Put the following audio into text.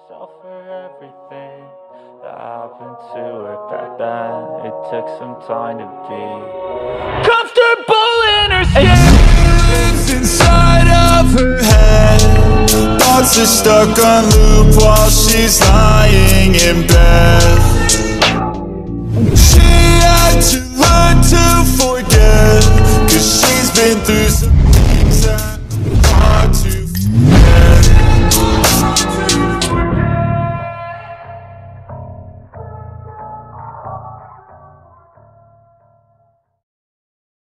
herself for everything that happened to her back then. It took some time to be comfortable in her skin. And she lives inside of her head. Thoughts are stuck on loop while she's lying in bed.